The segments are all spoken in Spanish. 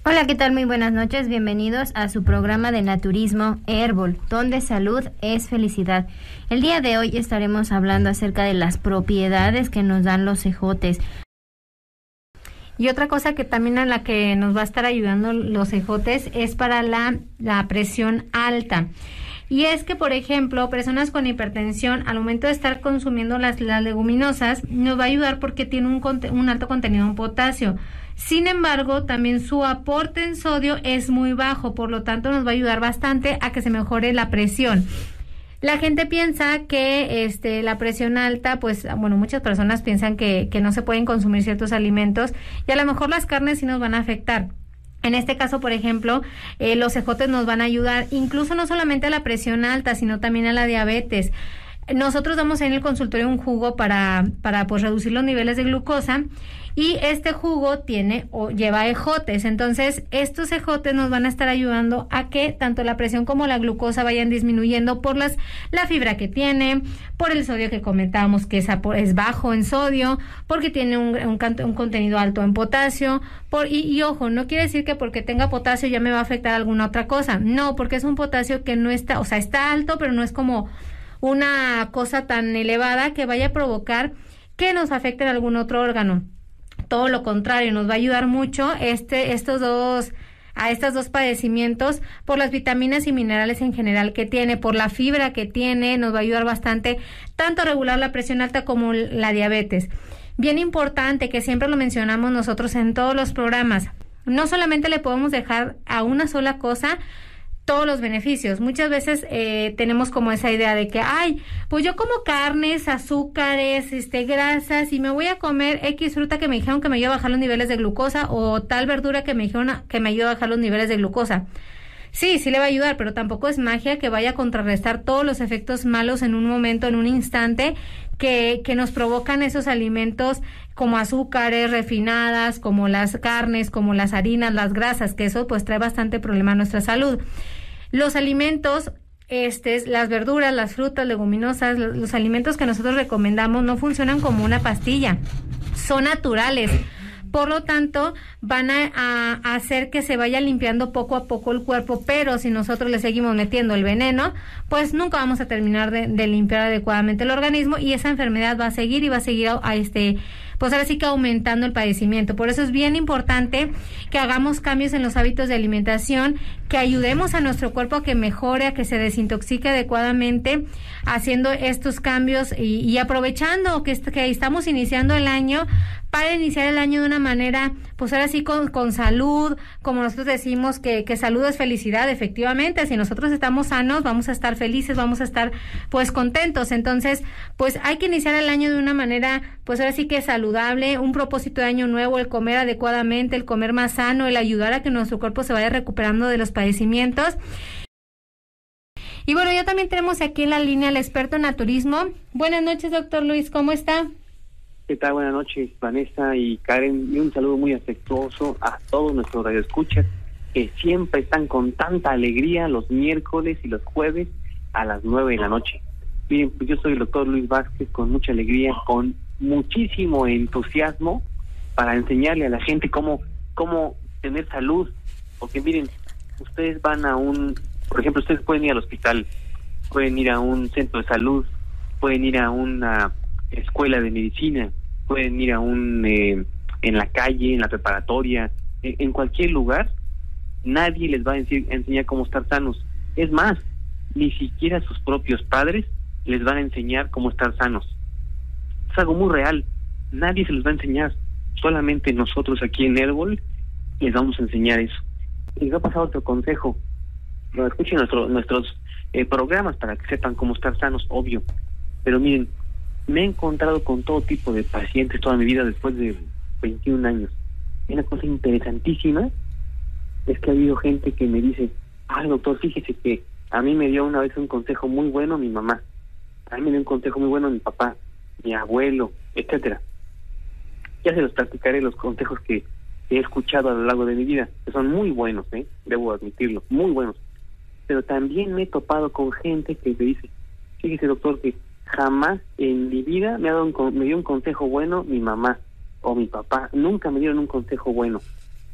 Hola, ¿qué tal? Muy buenas noches. Bienvenidos a su programa de naturismo Herbol, donde salud es felicidad. El día de hoy estaremos hablando acerca de las propiedades que nos dan los ejotes. Y otra cosa que también a la que nos va a estar ayudando los ejotes es para la presión alta. Y es que, por ejemplo, personas con hipertensión, al momento de estar consumiendo las leguminosas, nos va a ayudar porque tiene un alto contenido en potasio. Sin embargo, también su aporte en sodio es muy bajo, por lo tanto nos va a ayudar bastante a que se mejore la presión. La gente piensa que la presión alta, pues, bueno, muchas personas piensan que no se pueden consumir ciertos alimentos y a lo mejor las carnes sí nos van a afectar. En este caso, por ejemplo, los ejotes nos van a ayudar incluso no solamente a la presión alta, sino también a la diabetes. Nosotros damos en el consultorio un jugo para pues reducir los niveles de glucosa y este jugo lleva ejotes. Entonces, estos ejotes nos van a estar ayudando a que tanto la presión como la glucosa vayan disminuyendo por la fibra que tiene, por el sodio que comentábamos que es bajo en sodio, porque tiene un contenido alto en potasio, y ojo, no quiere decir que porque tenga potasio ya me va a afectar alguna otra cosa. No, porque es un potasio que no está, o sea, está alto, pero no es como una cosa tan elevada que vaya a provocar que nos afecte en algún otro órgano. Todo lo contrario, nos va a ayudar mucho estos dos padecimientos por las vitaminas y minerales en general que tiene, por la fibra que tiene, nos va a ayudar bastante tanto a regular la presión alta como la diabetes. Bien importante que siempre lo mencionamos nosotros en todos los programas, no solamente le podemos dejar a una sola cosa todos los beneficios. Muchas veces tenemos como esa idea de que, pues yo como carnes, azúcares, grasas, y me voy a comer X fruta que me dijeron que me ayuda a bajar los niveles de glucosa, o tal verdura que me dijeron que me ayuda a bajar los niveles de glucosa. Sí le va a ayudar, pero tampoco es magia que vaya a contrarrestar todos los efectos malos en un momento, en un instante, que nos provocan esos alimentos como azúcares refinadas, como las carnes, como las harinas, las grasas, que eso pues trae bastante problema a nuestra salud. Los alimentos, las verduras, las frutas, leguminosas, los alimentos que nosotros recomendamos no funcionan como una pastilla, son naturales. Por lo tanto, van a hacer que se vaya limpiando poco a poco el cuerpo, pero si nosotros le seguimos metiendo el veneno, pues nunca vamos a terminar de limpiar adecuadamente el organismo y esa enfermedad va a seguir y va a seguir pues ahora sí que aumentando el padecimiento. Por eso es bien importante que hagamos cambios en los hábitos de alimentación, que ayudemos a nuestro cuerpo a que mejore, a que se desintoxique adecuadamente, haciendo estos cambios y aprovechando que estamos iniciando el año, para iniciar el año de una manera, pues ahora sí con salud, como nosotros decimos que salud es felicidad. Efectivamente, si nosotros estamos sanos, vamos a estar felices, vamos a estar pues contentos. Entonces, pues hay que iniciar el año de una manera, pues ahora sí que saludable, un propósito de año nuevo, el comer adecuadamente, el comer más sano, el ayudar a que nuestro cuerpo se vaya recuperando de los padecimientos. Y bueno, ya también tenemos aquí en la línea al experto en naturismo. Buenas noches, doctor Luis, ¿cómo está? ¿Qué tal? Buenas noches, Vanessa y Karen, y un saludo muy afectuoso a todos nuestros radioescuchas que siempre están con tanta alegría los miércoles y los jueves a las 9 de la noche. Miren, pues yo soy el doctor Luis Vázquez, con mucha alegría, con muchísimo entusiasmo para enseñarle a la gente cómo tener salud, porque miren, ustedes van por ejemplo, ustedes pueden ir al hospital, pueden ir a un centro de salud, pueden ir a una escuela de medicina, pueden ir a en la calle, en la preparatoria, en cualquier lugar. Nadie les va a enseñar cómo estar sanos. Es más, ni siquiera sus propios padres les van a enseñar cómo estar sanos. Es algo muy real. Nadie se los va a enseñar. Solamente nosotros aquí en Herbol les vamos a enseñar eso. Y les va a pasar otro consejo. Escuchen nuestros programas para que sepan cómo estar sanos, obvio. Pero miren, me he encontrado con todo tipo de pacientes toda mi vida después de 21 años. Y una cosa interesantísima es que ha habido gente que me dice, doctor, fíjese que a mí me dio una vez un consejo muy bueno mi mamá, a mí me dio un consejo muy bueno mi papá, mi abuelo, etcétera. Ya se los practicaré los consejos que he escuchado a lo largo de mi vida, que son muy buenos, debo admitirlo, muy buenos. Pero también me he topado con gente que me dice, fíjese, doctor, que jamás en mi vida me dio un consejo bueno mi mamá o mi papá. Nunca me dieron un consejo bueno.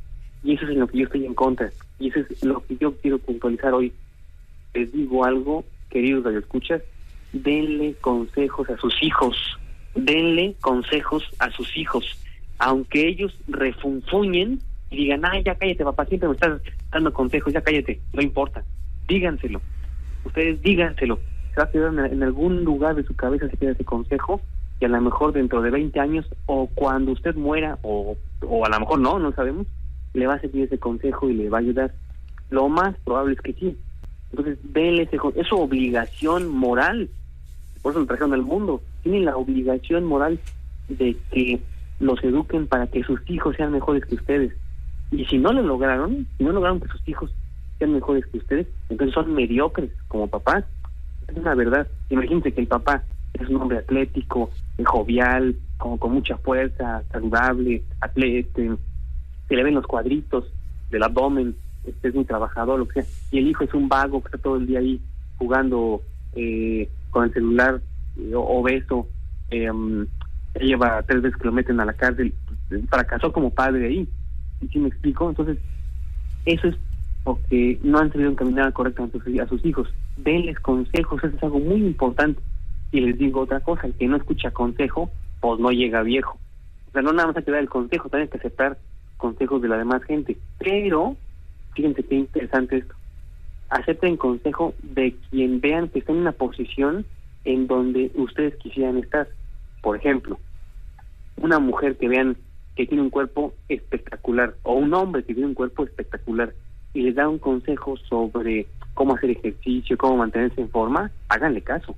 Y eso es en lo que yo estoy en contra. Y eso es lo que yo quiero puntualizar hoy. Les digo algo, queridos radioescuchas, denle consejos a sus hijos. Denle consejos a sus hijos. Aunque ellos refunfuñen y digan, ay, ya cállate, papá, siempre me estás dando consejos, ya cállate, no importa. Díganselo. Ustedes díganselo. Se va a quedar en algún lugar de su cabeza, se queda ese consejo, y a lo mejor dentro de 20 años, o cuando usted muera, o a lo mejor no sabemos, le va a servir ese consejo y le va a ayudar. Lo más probable es que sí. Entonces, denle es su obligación moral. Por eso lo trajeron al mundo. Tienen la obligación moral de que los eduquen para que sus hijos sean mejores que ustedes. Y si no lo lograron, que sus hijos sean mejores que ustedes, entonces son mediocres como papás. Es una verdad. Imagínense que el papá es un hombre atlético, jovial, con mucha fuerza, saludable, se le ven los cuadritos del abdomen, es muy trabajador, lo que sea, y el hijo es un vago que está todo el día ahí jugando con el celular, obeso, lleva 3 veces que lo meten a la cárcel, fracasó como padre ahí. ¿Sí me explico? Entonces, eso es porque no han sabido encaminar correctamente a sus hijos. Denles consejos, eso es algo muy importante. Y les digo otra cosa, el que no escucha consejo, pues no llega viejo. O sea, no nada más hay que dar el consejo, también hay que aceptar consejos de la demás gente. Pero, fíjense qué interesante esto, acepten consejo de quien vean que está en una posición en donde ustedes quisieran estar. Por ejemplo, una mujer que vean que tiene un cuerpo espectacular, o un hombre que tiene un cuerpo espectacular, y les da un consejo sobre cómo hacer ejercicio, cómo mantenerse en forma, háganle caso.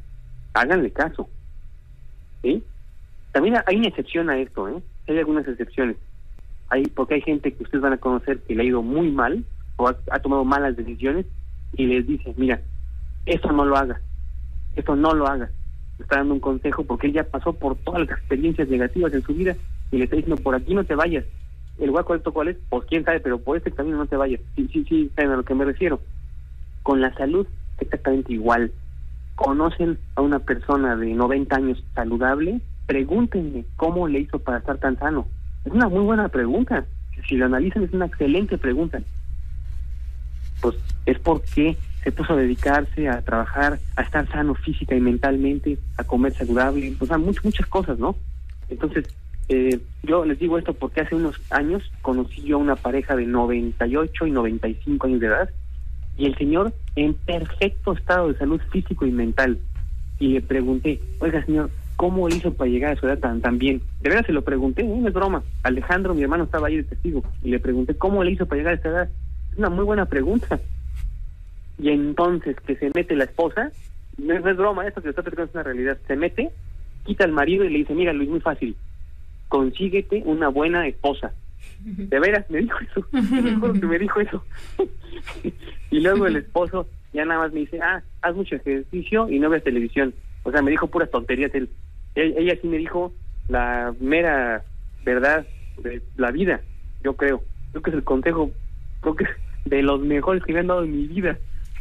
¿Sí? También hay una excepción a esto, hay algunas excepciones. Porque hay gente que ustedes van a conocer que le ha ido muy mal, o ha tomado malas decisiones, y les dice, mira, esto no lo hagas. Le está dando un consejo porque él ya pasó por todas las experiencias negativas en su vida, y le está diciendo, por aquí no te vayas. ¿El lugar correcto cuál es? Pues quién sabe, pero por este camino no te vayas. Sí, saben a lo que me refiero. Con la salud, exactamente igual. Conocen a una persona de 90 años saludable, pregúntenle cómo le hizo para estar tan sano. Es una muy buena pregunta. Si lo analizan, es una excelente pregunta. Pues es porque se puso a dedicarse a trabajar, a estar sano física y mentalmente, a comer saludable, o sea, muchas cosas, ¿no? Entonces, yo les digo esto porque hace unos años conocí yo a una pareja de 98 y 95 años de edad, y el señor en perfecto estado de salud físico y mental. Y le pregunté, oiga señor, ¿cómo le hizo para llegar a su edad tan bien? De verdad se lo pregunté, no es broma. Alejandro, mi hermano, estaba ahí de testigo, y le pregunté, ¿cómo le hizo para llegar a esa edad? Es una muy buena pregunta. Y entonces que se mete la esposa, no es broma, esto que está platicando es una realidad, se mete, quita al marido y le dice, mira Luis, muy fácil, consíguete una buena esposa. De veras, me dijo eso, te juro que me dijo eso. Y luego el esposo ya nada más me dice, haz mucho ejercicio y no veas televisión. O sea, me dijo puras tonterías él. Ella sí me dijo la mera verdad de la vida, yo creo que es el consejo, creo que de los mejores que me han dado en mi vida.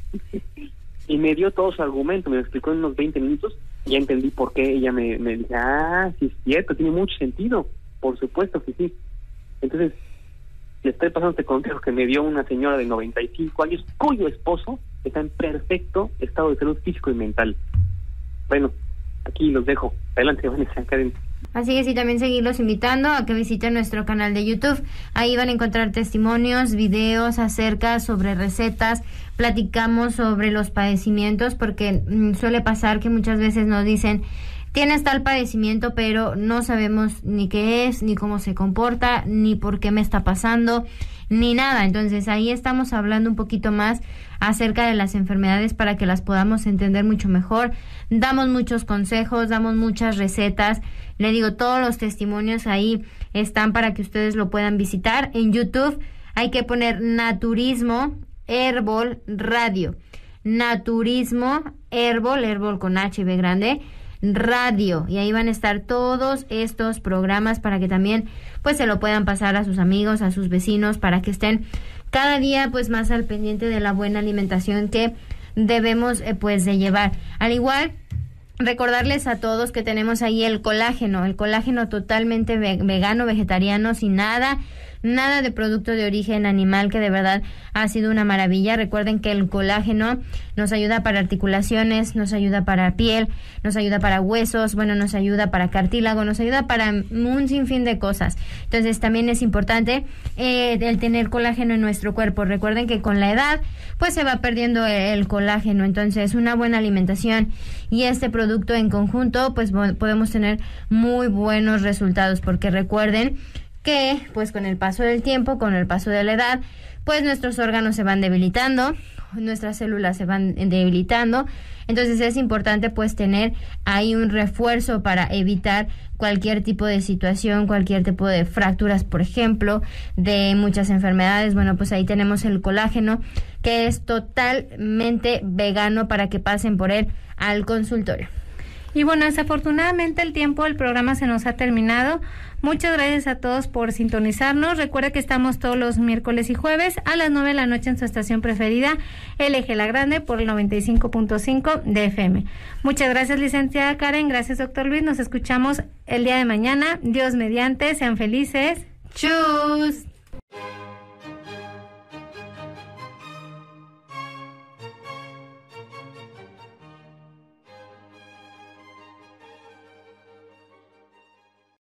Y me dio todo su argumento, me lo explicó en unos 20 minutos, y ya entendí por qué. Ella me dice, sí es cierto, tiene mucho sentido, por supuesto que sí. Entonces, le estoy pasando este consejo que me dio una señora de 95 años, cuyo esposo está en perfecto estado de salud físico y mental. Bueno, aquí los dejo. Adelante, Vanessa, Karen. Así es, y también seguirlos invitando a que visiten nuestro canal de YouTube. Ahí van a encontrar testimonios, videos sobre recetas, platicamos sobre los padecimientos, porque suele pasar que muchas veces nos dicen, tienes tal padecimiento, pero no sabemos ni qué es, ni cómo se comporta, ni por qué me está pasando, ni nada. Entonces ahí estamos hablando un poquito más acerca de las enfermedades para que las podamos entender mucho mejor. Damos muchos consejos, damos muchas recetas. Le digo, todos los testimonios ahí están para que ustedes lo puedan visitar. En YouTube hay que poner Naturismo Herbol Radio. Naturismo Herbol con H y B grande, Radio. Y ahí van a estar todos estos programas para que también pues se lo puedan pasar a sus amigos, a sus vecinos, para que estén cada día pues más al pendiente de la buena alimentación que debemos pues de llevar. Al igual, recordarles a todos que tenemos ahí el colágeno totalmente vegano, vegetariano, sin nada nada de producto de origen animal, que de verdad ha sido una maravilla. Recuerden que el colágeno nos ayuda para articulaciones, nos ayuda para piel, nos ayuda para huesos, bueno, nos ayuda para cartílago, nos ayuda para un sinfín de cosas. Entonces también es importante el tener colágeno en nuestro cuerpo. Recuerden que con la edad pues se va perdiendo el colágeno, entonces una buena alimentación y este producto en conjunto pues podemos tener muy buenos resultados, porque recuerden que pues con el paso del tiempo, con el paso de la edad, pues nuestros órganos se van debilitando, nuestras células se van debilitando, entonces es importante pues tener ahí un refuerzo para evitar cualquier tipo de situación, cualquier tipo de fracturas, por ejemplo, de muchas enfermedades. Bueno, pues ahí tenemos el colágeno, que es totalmente vegano, para que pasen por él al consultorio. Y bueno, desafortunadamente el tiempo del programa se nos ha terminado. Muchas gracias a todos por sintonizarnos. Recuerda que estamos todos los miércoles y jueves a las 9 de la noche en su estación preferida, LG La Grande, por el 95.5 de FM. Muchas gracias, licenciada Karen. Gracias, doctor Luis. Nos escuchamos el día de mañana. Dios mediante. Sean felices. ¡Chus!